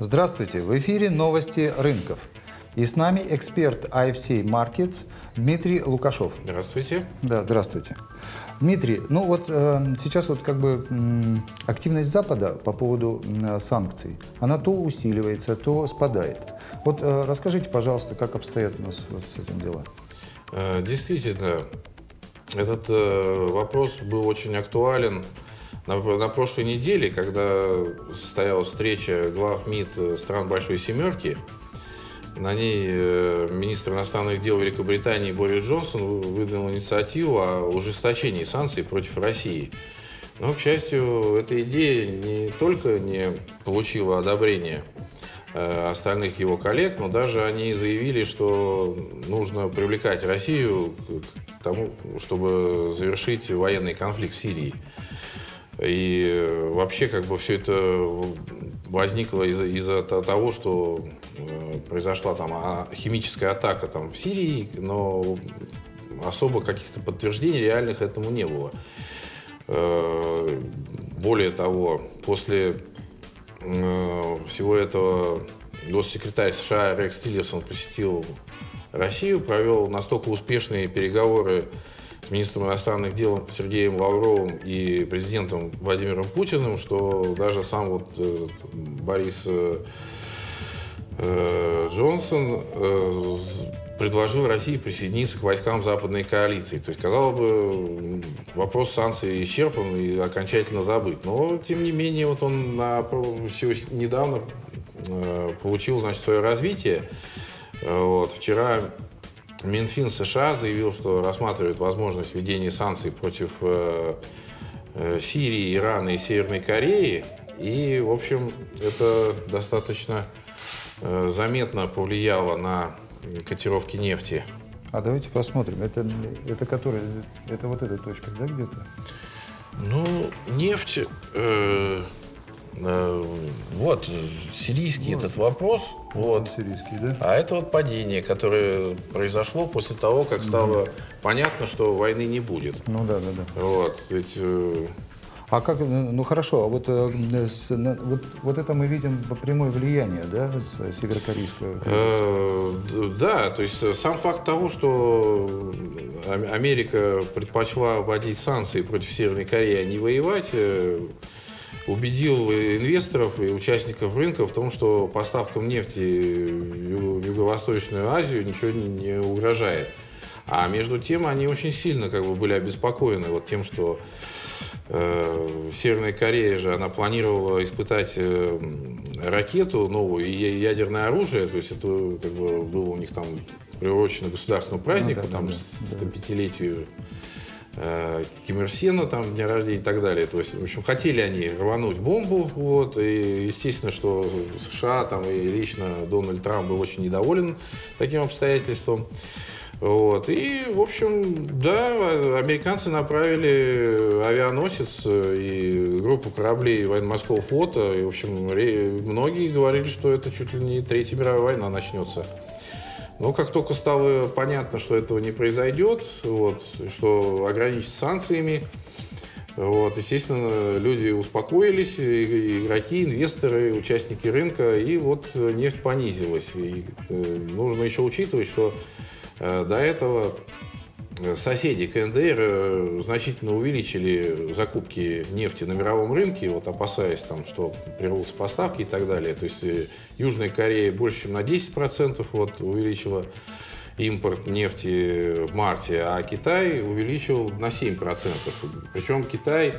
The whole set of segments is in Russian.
Здравствуйте! В эфире новости рынков. И с нами эксперт IFC Markets Дмитрий Лукашов. Здравствуйте. Да, здравствуйте. Дмитрий, ну вот сейчас вот как бы активность Запада по поводу санкций, она то усиливается, то спадает. Вот расскажите, пожалуйста, как обстоят у нас вот с этим дела? Действительно, этот вопрос был очень актуален на прошлой неделе, когда состоялась встреча глав МИД стран Большой Семерки. На ней министр иностранных дел Великобритании Борис Джонсон выдвинул инициативу о ужесточении санкций против России. Но, к счастью, эта идея не только не получила одобрения остальных его коллег, но даже они заявили, что нужно привлекать Россию к тому, чтобы завершить военный конфликт в Сирии. И вообще как бы все это возникло из-за того, что произошла там химическая атака там в Сирии, но особо каких-то подтверждений реальных этому не было. Более того, после всего этого госсекретарь США Рекс Тиллерсон посетил Россию, провел настолько успешные переговоры с министром иностранных дел Сергеем Лавровым и президентом Владимиром Путиным, что даже сам вот Борис Джонсон предложил России присоединиться к войскам западной коалиции. То есть, казалось бы, вопрос санкций исчерпан и окончательно забыт. Но, тем не менее, вот он недавно получил, значит, свое развитие. Вот, вчера Минфин США заявил, что рассматривает возможность введения санкций против Сирии, Ирана и Северной Кореи. И, в общем, это достаточно заметно повлияло на котировки нефти. А давайте посмотрим. Это который? Это вот эта точка, да, где-то? Ну, нефть... вот сирийский вот этот вопрос. Вот. Сирийский, да? А это вот падение, которое произошло после того, как стало понятно, что войны не будет. Ну да. Вот. Ведь... А как, ну хорошо, а вот это мы видим прямое влияние, да, северокорейского? Да, то есть сам факт того, что Америка предпочла вводить санкции против Северной Кореи, а не воевать, убедил инвесторов и участников рынка в том, что поставкам нефти в Юго-Восточную Азию ничего не угрожает. А между тем они очень сильно как бы были обеспокоены вот тем, что Северная Корея же, она планировала испытать ракету новую и ядерное оружие, то есть это как бы было у них там приурочено к государственному празднику, 105-летию Ким Ир Сена, там, дня рождения и так далее. То есть, в общем, хотели они рвануть бомбу, вот, и естественно, что США там, и лично Дональд Трамп был очень недоволен таким обстоятельством. Вот. И, в общем, да, американцы направили авианосец и группу кораблей военно-морского флота. И, в общем, многие говорили, что это чуть ли не Третья мировая война начнется. Но как только стало понятно, что этого не произойдет, вот, что ограничат санкциями, вот, естественно, люди успокоились, и игроки, инвесторы, участники рынка, и вот нефть понизилась. И нужно еще учитывать, что до этого соседи КНДР значительно увеличили закупки нефти на мировом рынке, вот, опасаясь, там, что прервутся поставки и так далее. То есть Южная Корея больше, чем на 10% вот, увеличила импорт нефти в марте, а Китай увеличил на 7%. Причем Китай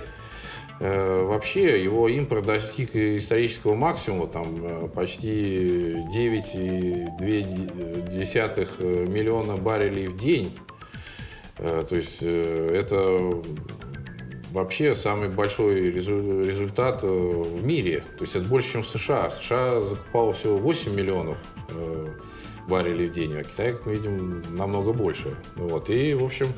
вообще, его импорт достиг исторического максимума, там почти 9,2 миллиона баррелей в день. То есть это вообще самый большой результат в мире. То есть это больше, чем в США. США закупало всего 8 миллионов баррелей в день, а Китай, как мы видим, намного больше. Вот. И, в общем,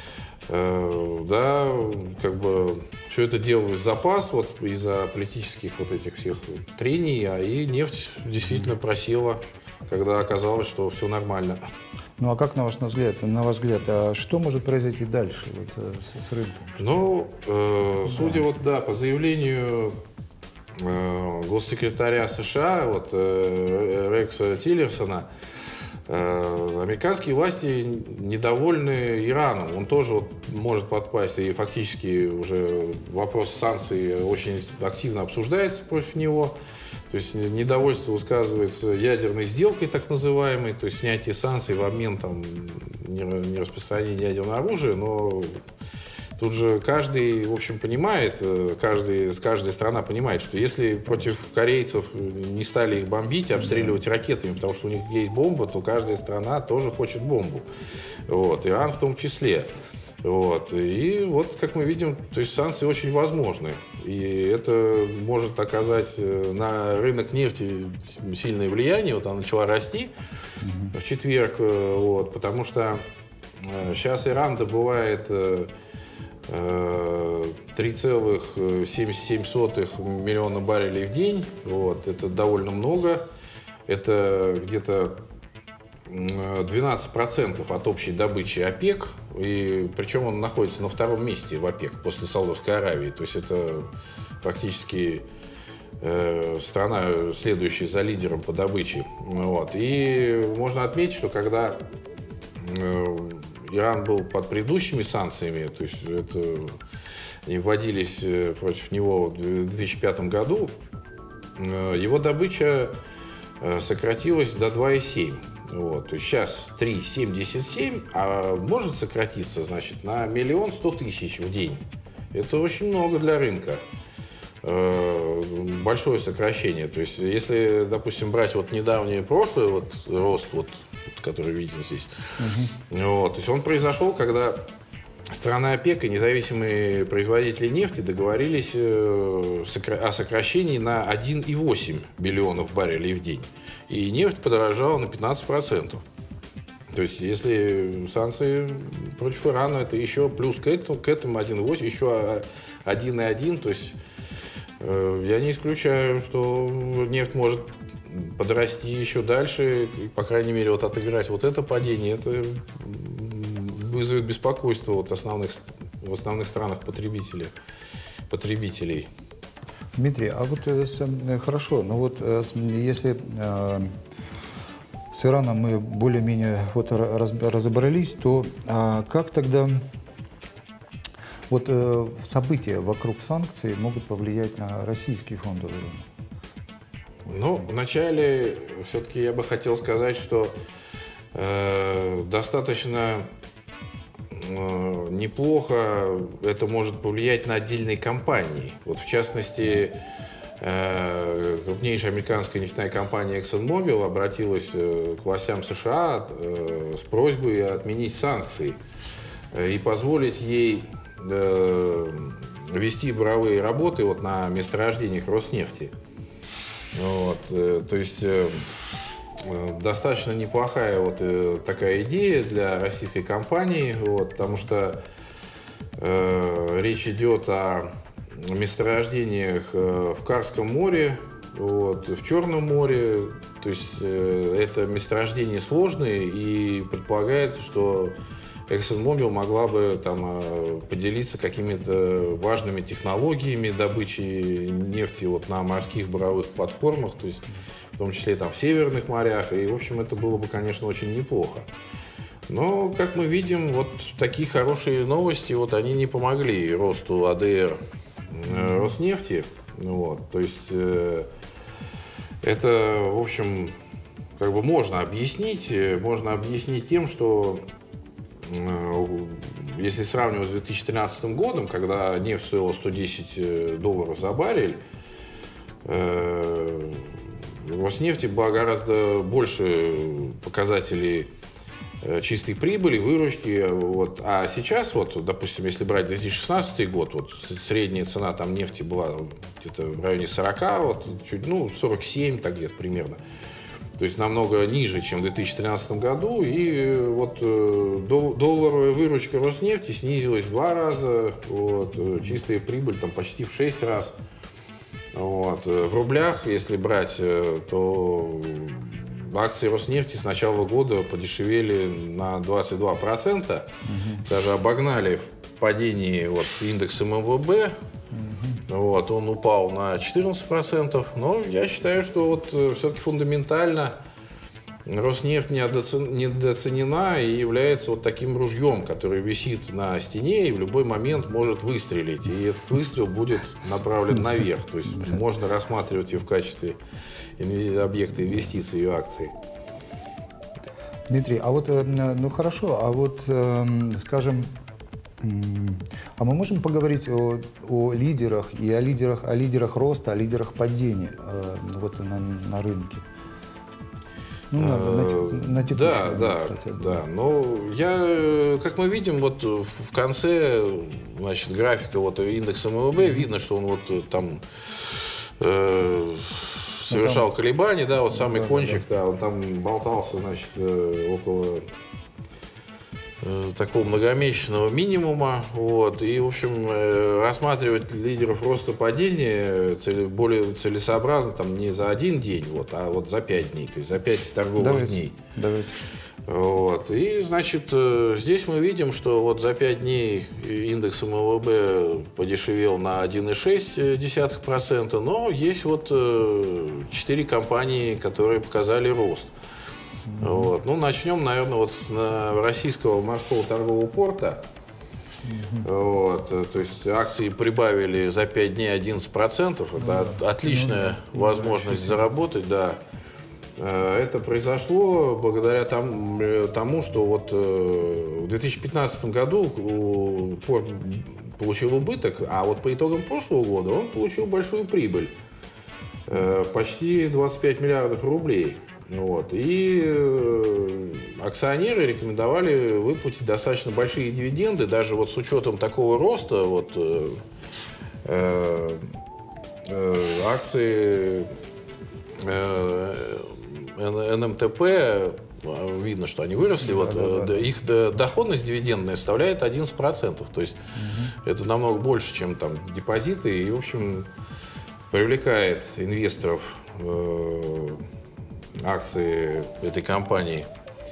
да, как бы все это делалось в запас вот, из-за политических вот этих всех трений, и нефть действительно просела, когда оказалось, что все нормально. Ну а как, на ваш взгляд, а что может произойти дальше вот, с рынком? Ну, судя вот, да, по заявлению госсекретаря США, вот, Рекса Тиллерсона, американские власти недовольны Ираном. Он тоже вот может подпасть, и фактически уже вопрос санкций очень активно обсуждается против него. То есть недовольство высказывается ядерной сделкой, так называемой, то есть снятие санкций в обмен там, нераспространения ядерного оружия, но тут же каждый, в общем, понимает, каждая страна понимает, что если против корейцев не стали их бомбить, обстреливать ракетами, потому что у них есть бомба, то каждая страна тоже хочет бомбу. Вот, Иран в том числе. Вот. И вот, как мы видим, то есть санкции очень возможны. И это может оказать на рынок нефти сильное влияние. Вот она начала расти в четверг, вот, потому что сейчас Иран добывает 3,77 миллиона баррелей в день. Вот. Это довольно много. Это где-то 12% от общей добычи ОПЕК. И причем он находится на втором месте в ОПЕК после Саудовской Аравии. То есть это фактически страна, следующая за лидером по добыче. Вот. И можно отметить, что когда Иран был под предыдущими санкциями, то есть это они вводились против него в 2005 году, его добыча сократилась до 2,7. Вот. То есть сейчас 3,77, а может сократиться, значит, на 1 100 000 в день. Это очень много для рынка. Большое сокращение. То есть, если, допустим, брать вот недавнее прошлое, вот рост, вот, который виден здесь, вот, то есть он произошел, когда страны ОПЕК и независимые производители нефти договорились о сокращении на 1,8 миллионов баррелей в день. И нефть подорожала на 15%. То есть, если санкции против Ирана, это еще плюс к этому 1,8, еще 1,1. То есть, я не исключаю, что нефть может подрасти еще дальше. И, по крайней мере, вот отыграть вот это падение, это вызовет беспокойство вот в основных странах потребителей. Дмитрий, а вот хорошо, но вот если с Ираном мы более-менее вот разобрались, то как тогда вот события вокруг санкций могут повлиять на российский фондовый рынок? Ну, вначале все-таки я бы хотел сказать, что достаточно неплохо это может повлиять на отдельные компании. Вот в частности, крупнейшая американская нефтяная компания ExxonMobil обратилась к властям США с просьбой отменить санкции и позволить ей вести буровые работы вот на месторождениях Роснефти. Вот, то есть достаточно неплохая вот такая идея для российской компании, вот, потому что речь идет о месторождениях в Карском море, вот, в Черном море. То есть это месторождения сложные, и предполагается, что ExxonMobil могла бы там поделиться какими-то важными технологиями добычи нефти вот на морских буровых платформах, то есть в том числе там в северных морях, и, в общем, это было бы, конечно, очень неплохо. Но, как мы видим, вот такие хорошие новости, вот они не помогли росту АДР Роснефти, вот, то есть это, в общем, как бы можно объяснить тем, что если сравнивать с 2013 годом, когда нефть стоила $110 за баррель, в Роснефти было гораздо больше показателей чистой прибыли, выручки. Вот. А сейчас, вот, допустим, если брать 2016 год, вот, средняя цена там нефти была где-то в районе 40, вот, чуть, 47 так где-то примерно. То есть намного ниже, чем в 2013 году. И вот долларовая выручка Роснефти снизилась в 2 раза, вот, чистая прибыль там почти в 6 раз. Вот. В рублях, если брать, то акции Роснефти с начала года подешевели на 22%, даже обогнали в падении вот, индекс МВБ. Вот, он упал на 14%, но я считаю, что вот все-таки фундаментально Роснефть недооценена и является вот таким ружьем, который висит на стене и в любой момент может выстрелить. И этот выстрел будет направлен наверх. То есть можно рассматривать ее в качестве объекта инвестиций, ее акций. Дмитрий, а вот, ну хорошо, а вот, скажем, а мы можем поговорить о лидерах и о лидерах роста, о лидерах падения вот на рынке? Ну, на текущий момент, да. Но как мы видим, вот в конце, значит, графика вот индекса МВБ, видно, что он вот там совершал колебания, да, вот самый кончик, да, он там болтался, значит, около такого многомесячного минимума, вот, и, в общем, рассматривать лидеров роста падения более целесообразно там не за один день, вот, а вот за 5 дней, то есть за 5 торговых дней. Давайте. Вот, и, значит, здесь мы видим, что вот за 5 дней индекс МВБ подешевел на 1,6%, но есть вот 4 компании, которые показали рост. Вот. Ну, начнем, наверное, вот с российского морского торгового порта. Вот. То есть акции прибавили за 5 дней 11%. Это отличная возможность заработать, да. Это произошло благодаря тому, что вот в 2015 году порт получил убыток, а вот по итогам прошлого года он получил большую прибыль. Почти 25 миллиардов рублей. Вот. И акционеры рекомендовали выплатить достаточно большие дивиденды, даже вот с учетом такого роста вот, акции НМТП, видно, что они выросли, их доходность дивидендная составляет 11%, то есть это намного больше, чем там депозиты, и, в общем, привлекает инвесторов акции этой компании.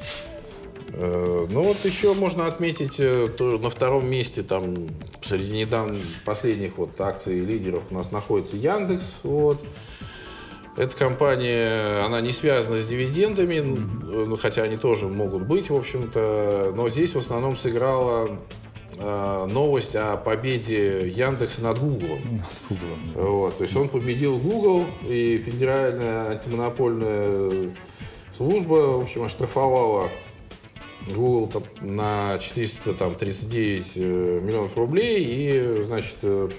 Ну вот еще можно отметить, на втором месте там среди недавно последних вот акций лидеров у нас находится Яндекс. Вот. Эта компания, она не связана с дивидендами, хотя они тоже могут быть, в общем-то, но здесь в основном сыграла новость о победе Яндекса над Гуглом. Вот, то есть он победил Google, и Федеральная антимонопольная служба, в общем, оштрафовала Google на 439 миллионов рублей и, значит,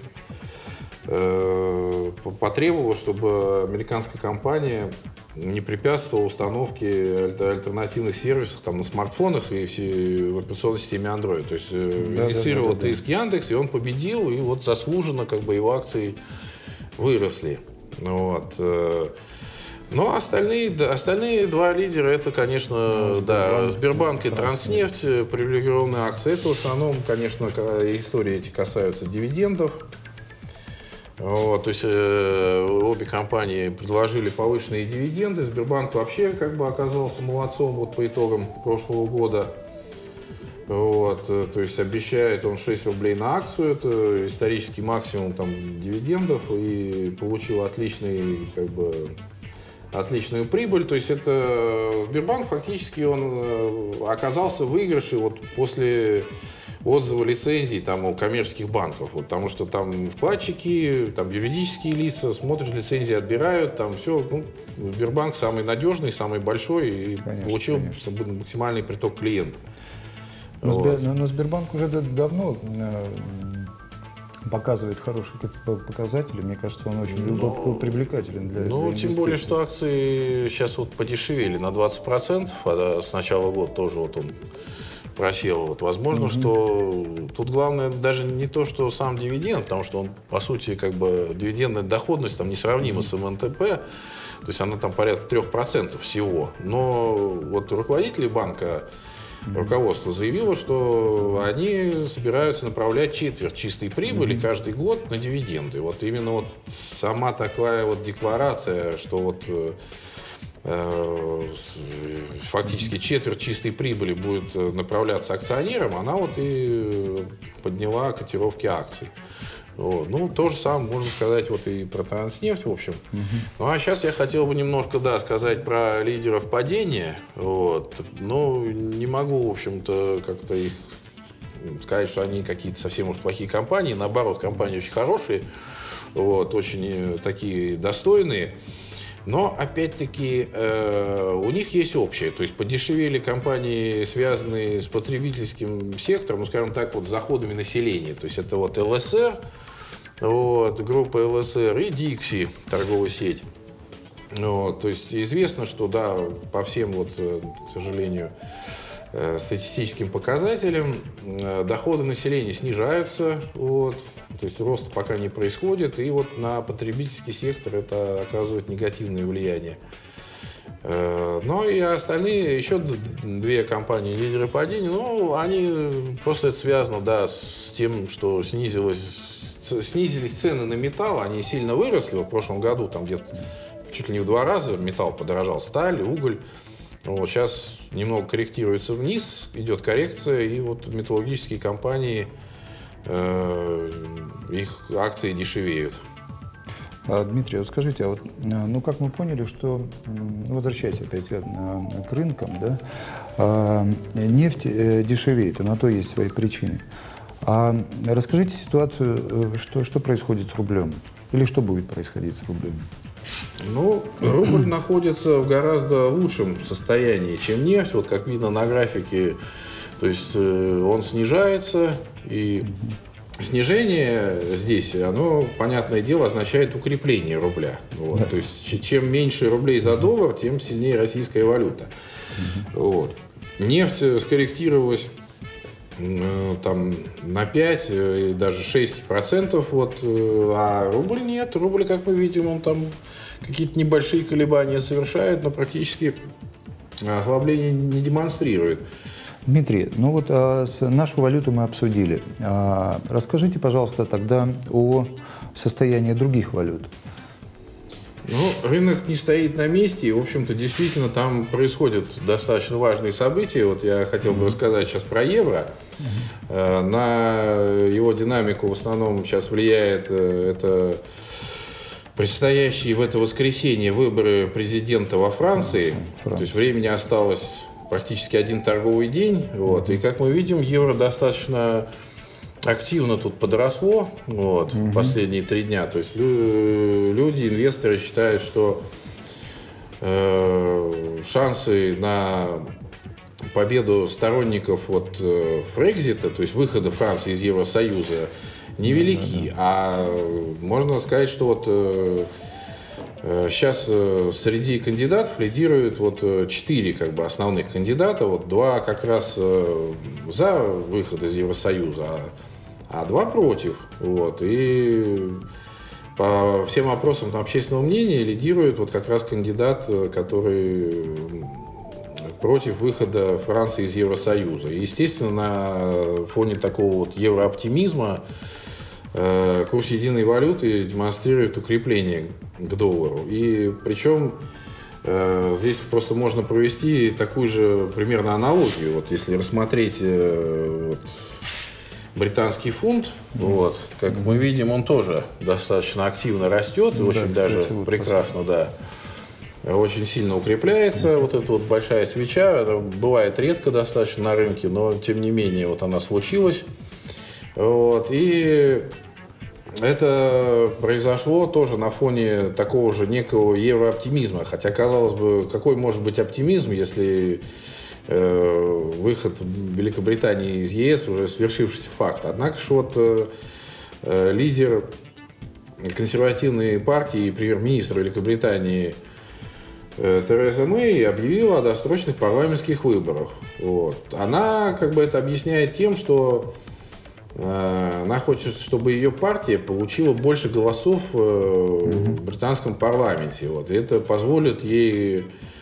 потребовала, чтобы американская компания не препятствовала установке альтернативных сервисов там, на смартфонах и в операционной системе Android. То есть инициировал иск Яндекс, и он победил, и вот заслуженно как бы его акции выросли. Вот. Но остальные два лидера, это, конечно, Сбербанк и Транснефть, привилегированные акции. Это в основном, конечно, истории эти касаются дивидендов. Вот, то есть обе компании предложили повышенные дивиденды. Сбербанк вообще как бы оказался молодцом вот по итогам прошлого года. Вот, то есть обещает он 6 рублей на акцию, это исторический максимум там, дивидендов, и получил отличную прибыль. То есть это Сбербанк фактически он оказался в выигрыше вот после отзывы лицензий там, у коммерческих банков, вот, потому что там вкладчики, там юридические лица смотрят лицензии, отбирают, там все. Ну, Сбербанк самый надежный, самый большой и получил максимальный приток клиентов. Но Сбербанк уже давно показывает хорошие показатели. Мне кажется, он очень привлекателен для инвестиций. Тем более, что акции сейчас вот подешевели на 20%, а с начала года тоже вот он просел. Вот, возможно, что тут главное даже не то, что сам дивиденд, потому что он, по сути, как бы дивидендная доходность там несравнима с МНТП, то есть она там порядка 3% всего. Но вот руководители банка, руководство заявило, что они собираются направлять четверть чистой прибыли каждый год на дивиденды. Вот именно вот сама такая вот декларация, что вот фактически четверть чистой прибыли будет направляться акционерам, она вот и подняла котировки акций. Вот. Ну, то же самое можно сказать вот и про Транснефть, в общем. Ну, а сейчас я хотел бы немножко, да, сказать про лидеров падения. Вот. Но не могу, в общем-то, как-то их сказать, что они какие-то совсем уж плохие компании. Наоборот, компании очень хорошие, вот, очень такие достойные. Но, опять-таки, у них есть общее. То есть подешевели компании, связанные с потребительским сектором, ну, скажем так, вот, с заходами населения. То есть это вот ЛСР, вот, группа ЛСР и Dixie, торговая сеть. Вот, то есть известно, что, да, по всем, вот, к сожалению, статистическим показателям доходы населения снижаются, вот, то есть роста пока не происходит, и вот на потребительский сектор это оказывает негативное влияние. Но и остальные, еще две компании лидеры падения, ну, они просто это связано, да, с тем, что снизились цены на металл, они сильно выросли. Вот в прошлом году там где-то чуть ли не в 2 раза металл подорожал, сталь, уголь. Вот сейчас немного корректируется вниз, идет коррекция, и вот металлургические компании, их акции дешевеют. Дмитрий, вот скажите, а вот, ну, как мы поняли, что, возвращаясь опять к рынкам, да, нефть дешевеет, и на то есть свои причины. А расскажите ситуацию, что происходит с рублем? Или что будет происходить с рублем? Ну, рубль находится в гораздо лучшем состоянии, чем нефть. Вот как видно на графике, то есть он снижается, и снижение здесь, оно, понятное дело, означает укрепление рубля. Вот. Да. То есть чем меньше рублей за доллар, тем сильнее российская валюта. Вот. Нефть скорректировалась там на 5 и даже 6%, вот, а рубль нет. Рубль, как мы видим, он там какие-то небольшие колебания совершает, но практически ослабление не демонстрирует. Дмитрий, ну вот нашу валюту мы обсудили. Расскажите, пожалуйста, тогда о состоянии других валют. Ну, рынок не стоит на месте, и, в общем-то, действительно там происходят достаточно важные события. Вот я хотел бы рассказать сейчас про евро. На его динамику в основном сейчас влияет это предстоящие в это воскресенье выборы президента во Франции. То есть времени осталось практически 1 торговый день. Вот. И, как мы видим, евро достаточно активно тут подросло вот, последние 3 дня. То есть люди, инвесторы считают, что шансы на победу сторонников вот, Фрекзита, то есть выхода Франции из Евросоюза, невелики. А можно сказать, что вот сейчас среди кандидатов лидируют вот 4 как бы основных кандидата. Вот 2 как раз за выход из Евросоюза, а 2 против. Вот. И по всем опросам общественного мнения лидирует вот как раз кандидат, который против выхода Франции из Евросоюза. И, естественно, на фоне такого вот еврооптимизма курс единой валюты демонстрирует укрепление к доллару. И причем здесь просто можно провести такую же примерно аналогию. Вот если рассмотреть вот, британский фунт, вот, как мы видим, он тоже достаточно активно растет, и очень даже прекрасно, да, очень сильно укрепляется. Вот эта вот большая свеча, она бывает редко достаточно на рынке, но тем не менее вот она случилась. Вот, и это произошло тоже на фоне такого же некого еврооптимизма. Хотя, казалось бы, какой может быть оптимизм, если выход Великобритании из ЕС уже свершившийся факт. Однако же вот лидер консервативной партии и премьер-министр Великобритании Тереза Мэй объявила о досрочных парламентских выборах. Вот. Она как бы это объясняет тем, что она хочет, чтобы ее партия получила больше голосов в британском парламенте. Вот. И это позволит ей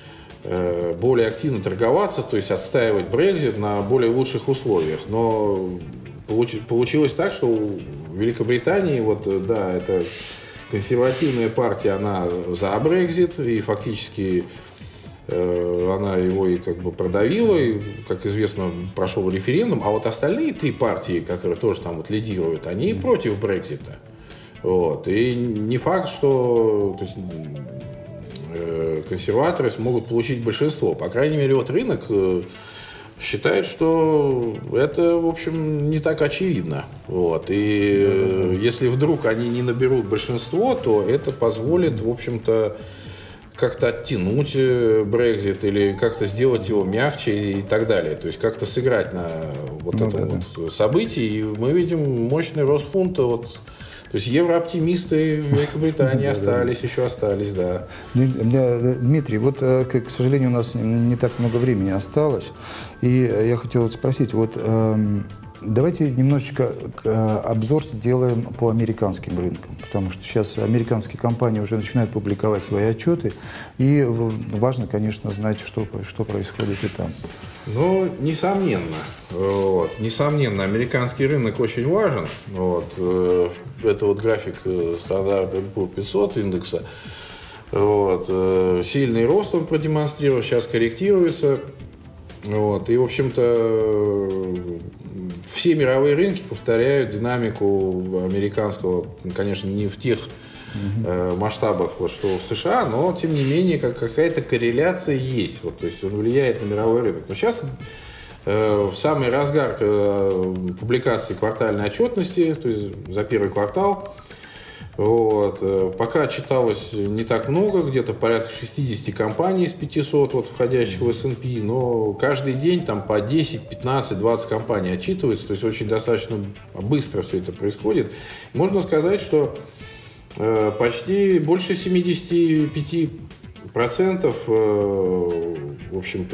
более активно торговаться, то есть отстаивать Брексит на более лучших условиях. Но получилось так, что в Великобритании, вот, да, это консервативная партия, она за Брексит, и фактически она его и как бы продавила, и, как известно, прошел референдум. А вот остальные 3 партии, которые тоже там вот лидируют, они против Брексита. Вот. И не факт, что, то есть, консерваторы смогут получить большинство. По крайней мере, вот рынок считает, что это, в общем, не так очевидно. Вот. И если вдруг они не наберут большинство, то это позволит, в общем-то, как-то оттянуть Брексит или как-то сделать его мягче и так далее. То есть как-то сыграть на вот этом вот событии. И мы видим мощный рост фунта. Вот. То есть еврооптимисты в Великобритании еще остались, да. Дмитрий, вот, к сожалению, у нас не так много времени осталось. И я хотел спросить, вот давайте немножечко обзор сделаем по американским рынкам, потому что сейчас американские компании уже начинают публиковать свои отчеты, и важно, конечно, знать, что происходит и там. Ну, несомненно. Вот. Несомненно, американский рынок очень важен. Вот. Это вот график Standard & Poor's 500 индекса. Вот. Сильный рост он продемонстрировал, сейчас корректируется. Вот. И, в общем-то, все мировые рынки повторяют динамику американского, конечно, не в тех масштабах, вот, что в США, но, тем не менее, какая-то корреляция есть. Вот, то есть он влияет на мировой рынок. Но сейчас в самый разгар публикации квартальной отчетности, то есть за первый квартал, вот, пока читалось не так много, где-то порядка 60 компаний из 500, вот, входящих в S&P, но каждый день там по 10, 15, 20 компаний отчитываются, то есть очень достаточно быстро все это происходит. Можно сказать, что почти больше 75%, в общем,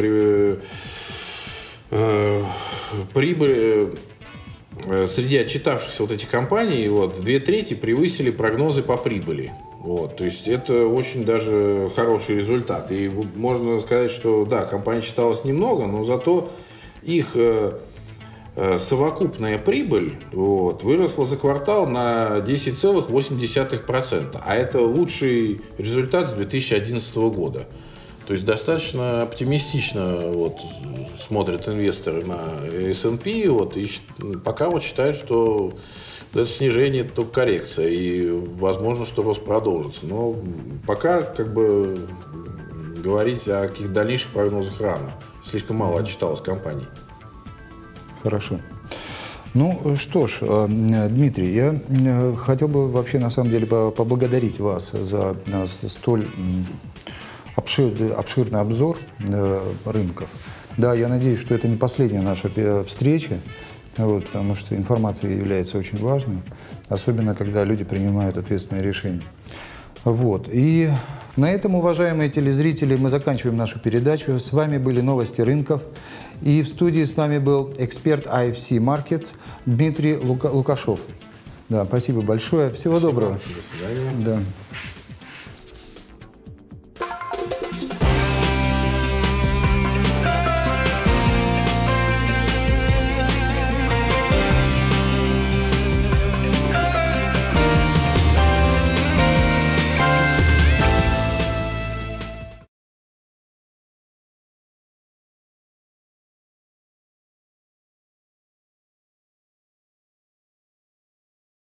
прибыль среди отчитавшихся вот этих компаний, вот, 2/3 превысили прогнозы по прибыли. Вот, то есть это очень даже хороший результат. И можно сказать, что да, компаний читалось немного, но зато их совокупная прибыль, вот, выросла за квартал на 10,8%. А это лучший результат с 2011 года. То есть достаточно оптимистично вот, смотрят инвесторы на S&P, вот, и пока вот считают, что это снижение, это только коррекция, и возможно, что рост продолжится. Но пока как бы говорить о каких-то дальнейших прогнозах рано. Слишком мало отчиталось компаний. Хорошо. Ну что ж, Дмитрий, я хотел бы вообще на самом деле поблагодарить вас за столь обширный обзор рынков. Да, я надеюсь, что это не последняя наша встреча, вот, потому что информация является очень важной, особенно когда люди принимают ответственные решения. Вот. И на этом, уважаемые телезрители, мы заканчиваем нашу передачу. С вами были новости рынков. И в студии с нами был эксперт IFC Markets Дмитрий Лукашов. Да, спасибо большое. Всего доброго. До свидания. Да.